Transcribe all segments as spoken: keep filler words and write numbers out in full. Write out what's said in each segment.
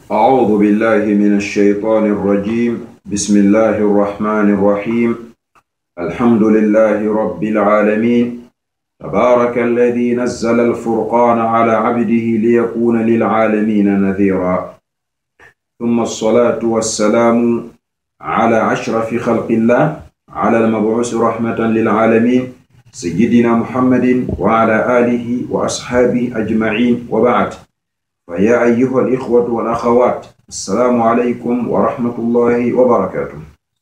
أعوذ بالله من الشيطان الرجيم. بسم الله الرحمن الرحيم. الحمد لله رب العالمين. تبارك الذي نزل الفرقان على عبده ليكون للعالمين نذيرا. ثم الصلاة والسلام على أشرف خلق الله، على المبعوث رحمة للعالمين، سيدنا محمد وعلى آله وأصحابه أجمعين، وبعد. فيا أيها الإخوة والأخوات، السلام عليكم ورحمة الله وبركاته.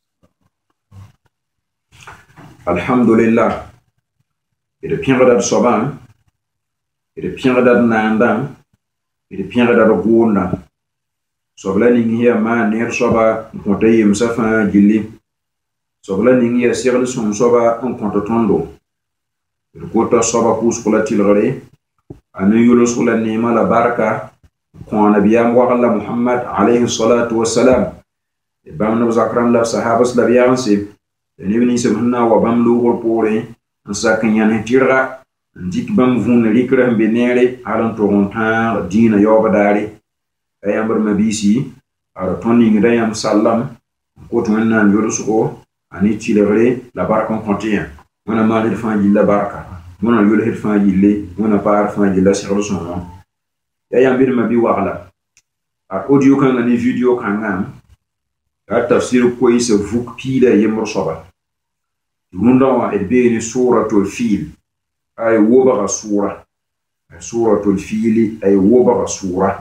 الحمد لله. إذا بيان صبان، إذا بيان ناندان، إذا بيان غوندا. Sobla ningi ya ma ner soba nkonta yim safa gilli. Sobla ningi ya sirli sum soba nkonta tondo. Kota soba kus kula tilgare. Anu yulus kula nima la baraka. Kwa nabiyam wa Allah Muhammad alayhi salatu wassalam. Bam nabu zakran la sahabas la biyansi. Nibni sebhna wa bam lughul pore. Nsakan yan tirga. Ndik bam vun rikra benere alan torontan dina yobadari. Ayambar mabisi ara toni ngi dayam sallam ko to menna yodo suko ani tilere la baraka kontiya wana mali fanji la baraka wana yolo het fanji le wana par fanji la sirlo sono ayam bir mabi wala a audio kan ni video kan ngam a tafsir ko isa fuk pila yemro soba runda wa edbe ni suratul fil ay woba sura suratul fil ay woba sura.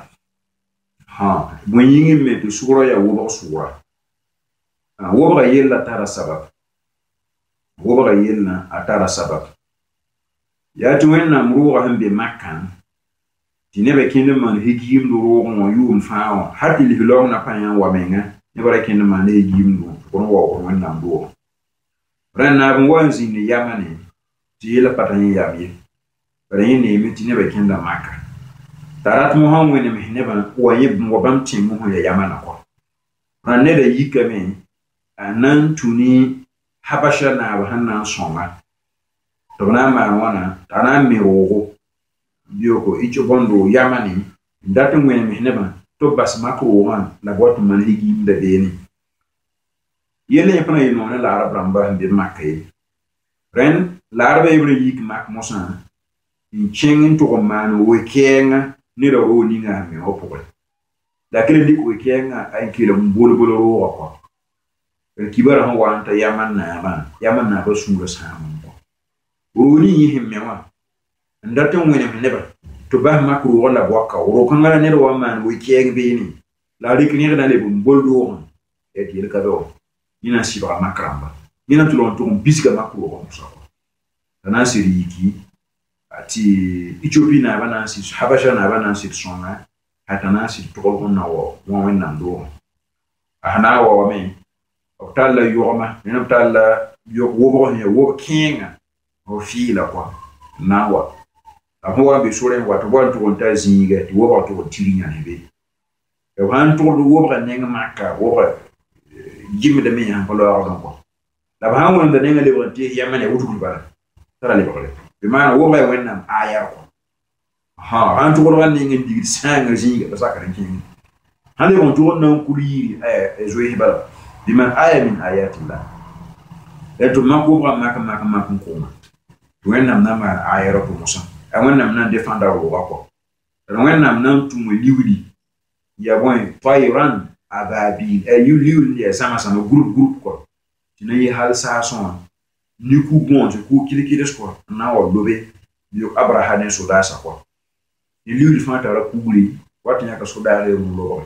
Ha, mwenye me to sura ya woba sura. Ah, woba yella tara sabab. Woba yella atara sabab. Ya tuwenna mruga hambe Makkan. Tinebe kende man higim do rogo mo yum faawo. Hati li hilong na panya wa menga. Nebara kende man higim do. Kono wa ko wenna ndo. Ran na bwanzi ni yamane. Tiyela patanya yamye. Bare ne mi tinebe kende Makka. Tarat Muhammad ne mehneba wa yib mo bam timu ho ya yamana ko ranne da yikame anan tuni habasha na ba hanan songa to na ma wana tana mi rogo bioko icho bondo yamani ndatu ngene mehneba to bas mako wan la botu man higi da beni yele pana yino na la arab ramba hande makkay ren la arab ibn yik mak mosan in chengin to man we kenga ni da ro ni nga mi hopo da kile dik we kenga ay kile mbolo bolo ro ko el kibara ho wanta yaman na ba yaman na ba sunga samu ko ro ni yi himme wa ndata ngene me neba to ba makru wala boka ro kan ngala ne ro man we kenga be ni la dik ni da le mbolo ro e ti ka do ina siba makramba ina tulon to bisga makru ko so na siri ki ati Ethiopia na bana si Habasha na bana si songa hatana si tokol na wo wo wenna ndo ahna wo me optalla yoma ina optalla yo wo he wo kinga o fila kwa na wa ahwa be sore wa to bon to ta zinga wo ba to tirinya ne be e han to wo ba nenga maka wo ba jimi de me han ko lo ron ko la ba han won da nenga le won te yamane wutu ba tara le ba bimana wo bay wennam aya ko ha an to ko ganni ngi digir sanga jinga ba sakara kin hande on to non kuliri e zo hibala biman aya min ayatillah eto mako ba maka maka maka ko wennam na ma aya ro musa e wennam nan defenda ro ko e wennam nan tumo liwdi ya bon tayran ababil e yu liwdi e sama sama group group ko tinayi hal sa son ni ku bon je ku kili kili sko na wa lobe yo abraha ne so da sa ko ni liuri fa ta ra ku guri wat nya ka so da re mu lo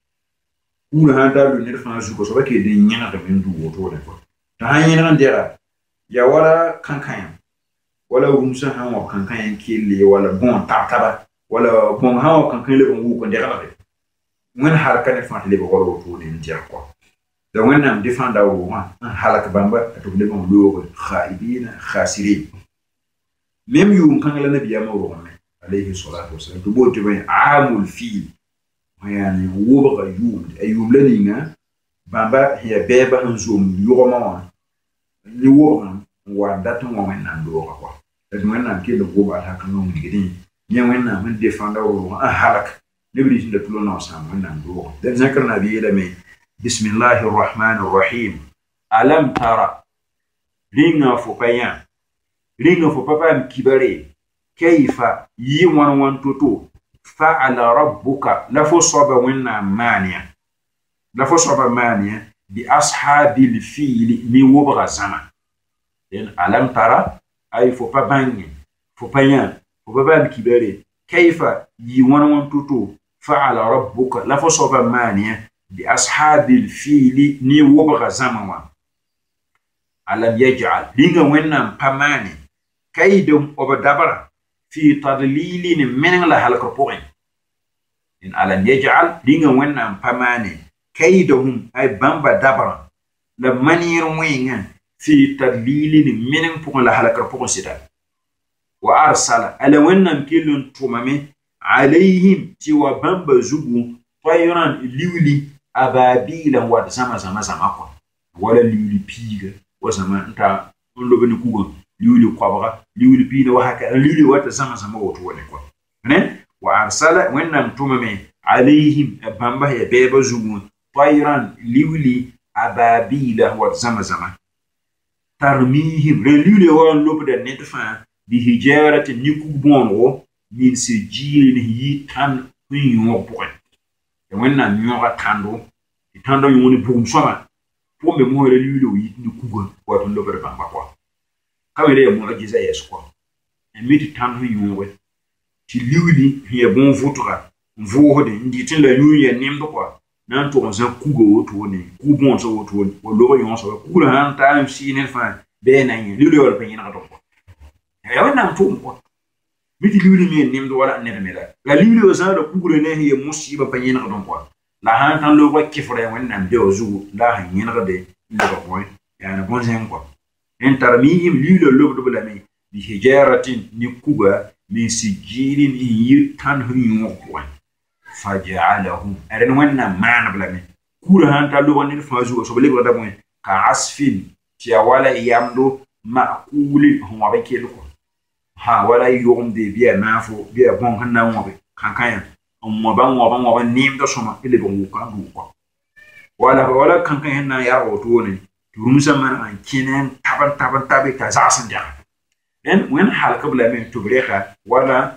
ku na da lu ne fa zu ko so ba ke de nya da min du woto ne ko ta hanya nan dera ya wala kankan wala rumsa han wa kankan kille wala bon ta ta ba wala bon han wa kankan le bon ko dera ba mun har kan fa le ko woto ne ndia ko da wannan defanda wo ma halaka bamba to le bon lo khaibina khasirin mem yum kan la nabiya mawro ma alayhi salatu wasallam to bote bay amul fil yani wo ba yum ayum laninga bamba hiya beba hanzum yoma wa ni wo wa datu mo men nan do ko da men nan ke do go ba ta kan no ngidi ni men nan men defanda wo halaka lebri tinda tulo na sam wannan do dan zakar na biye da me bismillahir rahmanir rahim alam tara ringa fo paya ringa fo papa kibare kayfa yi wan wan toto fa'ala rabbuka la fo soba wanna mania la fo soba mania bi ashabil fil mi wobra sama den alam tara ay fo pa bangi fo paya fo papa kibare kayfa yi wan wan toto fa'ala rabbuka la fo soba mania bi ashabil fil ni wobra sama wa alam yaj'al linga wenna pamani kaydum obadabara fi tadlilin min la halaka point in alam yaj'al linga wenna pamani kaydum ay bamba dabara la manir winga fi tadlilin min pour la halaka point sida wa arsala ala wenna kilun tumame alayhim ti wa bamba zugu tayran liwli ababila wa zama zama zama ko wala liwli piga wasama nta ndo beni kugo liwli kwabara liwli pina wa haka liwli wata sama sama wato wala ko ne wa arsala wannan tumame alaihim bamba ya beba zugu tayran liwli ababila wa sama sama tarmihim liwli wa lobda netfa bi hijarati nikubonwo min sijilin yi tan kunyo pokon wannan nyoga tando tando yoni bugum soma pour me mo liwli wi ni kugo wato lobere bamba kwa kawere mo ajiza yes kwa emiti tan hu yuwe ti liwli ye bon votura mvo de ndi tin la liwli nemdo kwa nan to on kugo woto ni ku bon so woto ni o lobo yon so ku la han time si ne fa be na ni liwli wala pe ni na to kwa ya wana to kwa miti liwli me nemdo wala ne me la la liwli o sa do kugo ne ye musiba pe ni na to kwa la han tan lo kwa kifre wannan de ozu la han yin rade ndo ko ya na bon zen ko en tarmihim li lo lo do la mi bi hijaratin ni kuba min sijilin yitan hu ko faj'alahu aren wannan man bla mi kura han tan lo woni fa zu so le da mo ka asfin ti wala yamdo maquli huma ba ke ko ha wala yom de biya nafo biya bon han na mo be kan kan mo ban mo ban mo ban nim do soma ile bon ko andu ko wala wala kan kan na ya woto ne turumsa man an kinen taban taban tabe ka zasan ja en wen hal kabla men to breka wala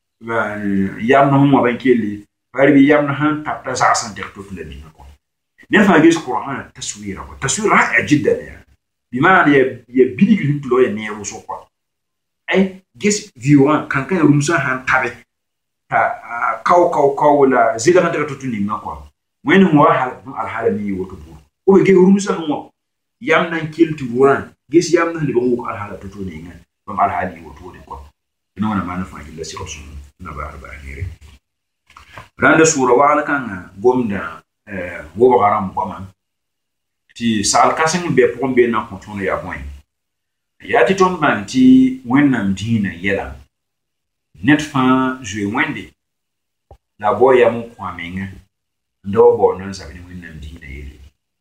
yam no mo ban kele bari bi yam no han tapta zasan ja to le ni ko ne fa gis qur'an taswira ko taswira jiddan ya bima ya ya bidigin to lo ya ne wo so ko ay gis viewant kan kan rumsa han tabe ta kaw kaw kaw la zida kan ta to ni ko wen mo hal al halami woto bu o be rumsa mo yam nan kilti wuran gis yam nan liba ko al hala to to ni ngan bam al hali woto de ko no na man fa illa si rasul na ba ba ngire randa sura wala kan gomda eh wo garam ko man ti sal kasen be pombe na ko tono ya boy ya ti ton man ti wennam dina yela net fa je wende la boy ya mo kwamenga ndo bo non sabi wennam dina yele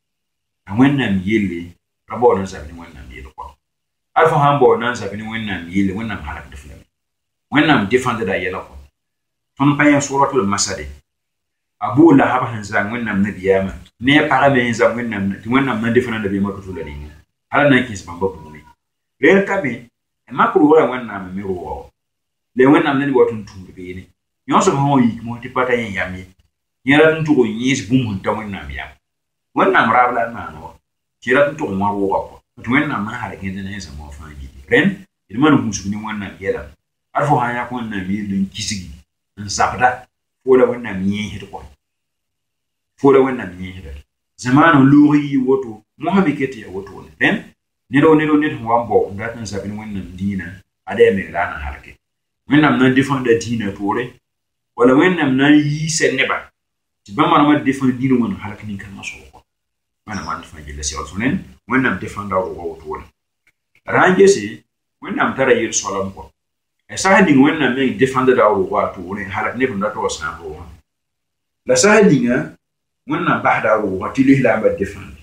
wennam yele rabo non sabi wennam yele ko alfa hambo non sabi wennam yele wennam halak de flam wennam defende da yele ko ton pa ya suratul masad abu lahab hanza wennam nabiyama ne para me hanza wennam ti wennam na defende be makutu la ni ala na kis bamba bu ni le kabe e makru wala wennam me ro le wennam ne wotun tumbe be ni nyonso mo yi mo ti pata yen yami yera tun to yis bum hun ta wennam yam wennam rabla na no kira tun to mo ro ko to wennam na hare ken ne sa mo fa ji ren ilman musu ni wennam yela arfo hanya ko wennam yi dun kisigi en sabda fola wennam yi hit ko fola wennam yi hit zamanu luri woto mohammed kete ya woto ne ren nero nero net wambo ndatna sabin wennam dina ade me lana harke wennam na defender dina tore wala wennam na yi seneba ti bamma ma defender dina won harke ni kan maso ko mana man fa jelle si alsunen wennam defender ro woto won rangesi wennam tara yir solam ko e sahadi wennam me defender da ro wato won harke ne bunda to sanbo la sahadinga wennam bahda ro wati lihla ba defender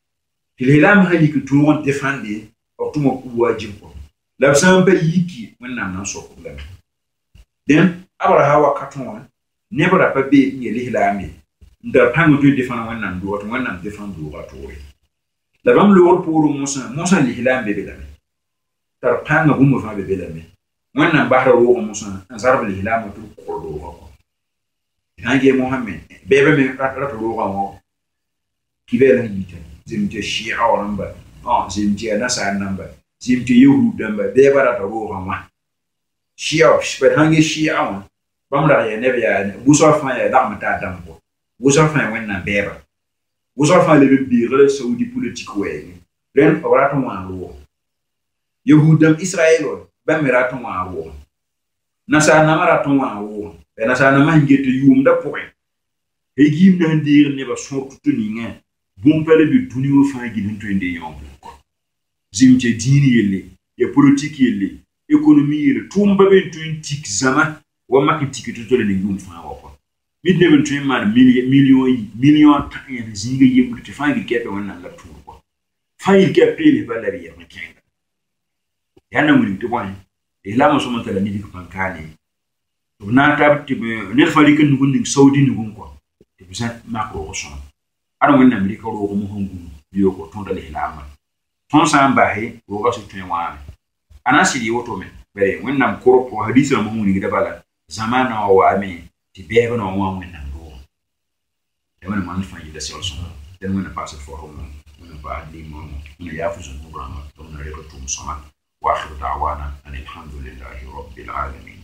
Hilham hali ki turon defende o tumo ku wajib ko la samba yiki wonna nan so problem den abraha wa katon nebra pa be ni lihlaami ndar pango to defana wannan do to wannan defan do ga to la bam lo pour musa musa lihlam be belame tar panga bu mo fa be belame wannan bahra ro musa zarb lihlam to ko do ko hange mohammed bebe me rat ro ko kibela yita zimte shi'a wamba ah zimte nasa namba zimte yahud namba bebe rat ro ko ma shi'a shbe hange shi'a bam la ya nebe ya buso fa ya da mata dam ko buso fa wannan bebe buso fa le bi re saudi politique we ren awrata mo ro yahudam israelo bam merato mo ro nasa na marato mo ro be nasa na ma ngete yum da point e gim na ndir ne ba sortu to ni nga bum pele bi duni wo fa gi dun to inde yom ko zimje dini yelle e politique yelle économie yelle tumba be tun tik zama wa ma tikiti to le yum fa wa ko mid ne ben tun man million million million tan ya zinga yim to fa gi kepe wannan la tur ko fa gi kepe le balari ya makenga yana mun to bon e la mo so mo tala ni di ko pankani to na tab ti ne fa li kan ngun saudi ni gun ko te bisa makro ko son ara mun na mi ko ro mo hongu biyo ko ton dal hilama ton san ba he ro ga so tun wa ana sidi woto me bare wannan ko ko hadisi mo mun ni da bala zamana wa ami ti bebe no wa mun nan do e wannan man fa yi da sel son den mun pass it for home mun ba di mo mun ya fu so mo rama to na re ko tum sama wa akhiru da'wana alhamdulillahi rabbil alamin.